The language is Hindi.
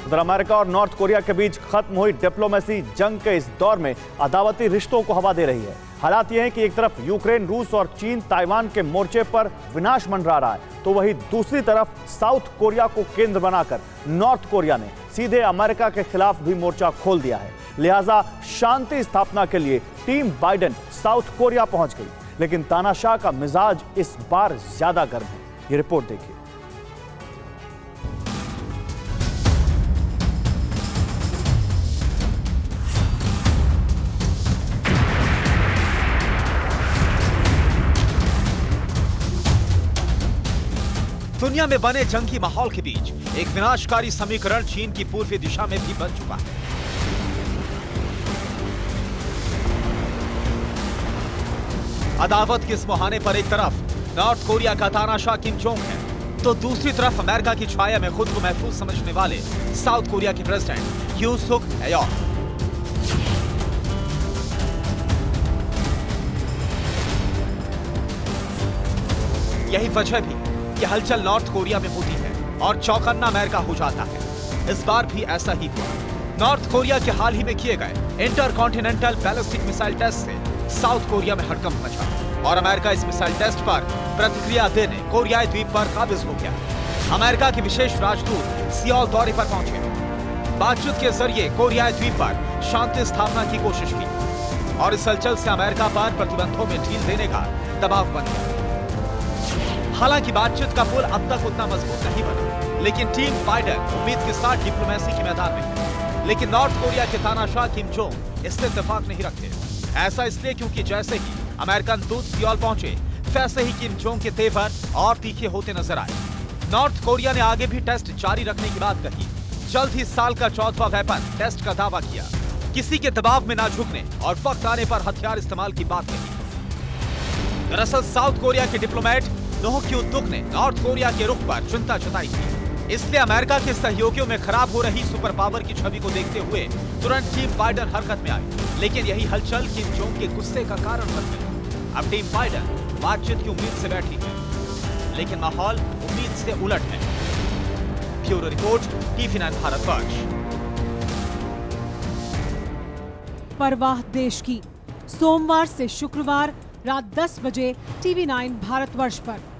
उधर अमेरिका और नॉर्थ कोरिया के बीच खत्म हुई डिप्लोमेसी जंग के इस दौर में अदावती रिश्तों को हवा दे रही है। हालात ये हैं कि एक तरफ यूक्रेन, रूस और चीन ताइवान के मोर्चे पर विनाश मंडरा रहा है, तो वहीं दूसरी तरफ साउथ कोरिया को केंद्र बनाकर नॉर्थ कोरिया ने सीधे अमेरिका के खिलाफ भी मोर्चा खोल दिया है। लिहाजा शांति स्थापना के लिए टीम बाइडेन साउथ कोरिया पहुंच गई, लेकिन तानाशाह का मिजाज इस बार ज्यादा गर्म है। ये रिपोर्ट देखिए। दुनिया में बने जंगी माहौल के बीच एक विनाशकारी समीकरण चीन की पूर्वी दिशा में भी बन चुका है। अदावत के इस मुहाने पर एक तरफ नॉर्थ कोरिया का तानाशाह किम जोंग है, तो दूसरी तरफ अमेरिका की छाया में खुद को महफूज समझने वाले साउथ कोरिया के प्रेसिडेंट यून सुक एयोल। यही वजह भी कि हलचल नॉर्थ कोरिया में होती है और चौकन्ना अमेरिका हो जाता है। इस बार भी ऐसा ही हुआ। नॉर्थ कोरिया के हाल ही में किए गए इंटरकॉन्टिनेंटल बैलिस्टिक मिसाइल टेस्ट से साउथ कोरिया में हड़कंप मचा और अमेरिका इस मिसाइल टेस्ट पर प्रतिक्रिया देने कोरियाई द्वीप पर काबिज हो गया। अमेरिका के विशेष राजदूत सियोल दौरे पर पहुंचे। बातचीत के जरिए कोरियाई द्वीप पर शांति स्थापना की कोशिश की और इस हलचल से अमेरिका पर प्रतिबंधों में ढील देने का दबाव बन गया। हालांकि बातचीत का पुल अब तक उतना मजबूत नहीं बना, लेकिन टीम बाइडेन उम्मीद के साथ डिप्लोमेसी के मैदान में है। लेकिन नॉर्थ कोरिया के तानाशाह किम जोंग इससे इत्तेफाक नहीं रखते। ऐसा इसलिए क्योंकि जैसे ही अमेरिकन दूत सियोल पहुंचे, वैसे ही किम जोंग के तेवर और तीखे होते नजर आए। नॉर्थ कोरिया ने आगे भी टेस्ट जारी रखने की बात कही। जल्द ही साल का 14वां वेपन टेस्ट का दावा किया। किसी के दबाव में ना झुकने और वक्त आने पर हथियार इस्तेमाल की बात कही। दरअसल साउथ कोरिया के डिप्लोमेट नोह क्यून तुक ने नॉर्थ कोरिया के रुख पर चिंता जताई थी। इसलिए अमेरिका के सहयोगियों में खराब हो रही सुपर पावर की छवि को देखते हुए तुरंत टीम बाइडेन हरकत में आई। लेकिन यही हलचल किम जोंग के गुस्से का कारण बन गई। अब टीम बाइडेन बातचीत की उम्मीद से बैठी है, लेकिन माहौल उम्मीद से उलट है। Bureau report, TV9 Bharatvarsh. परवाह देश की, सोमवार से शुक्रवार रात 10 बजे TV9 भारतवर्ष पर।